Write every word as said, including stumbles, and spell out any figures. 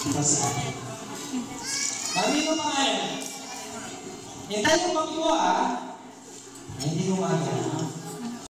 Basta. Mami ko pa yan. Hintay yung pag-iwa, ah. Hindi ko kaya.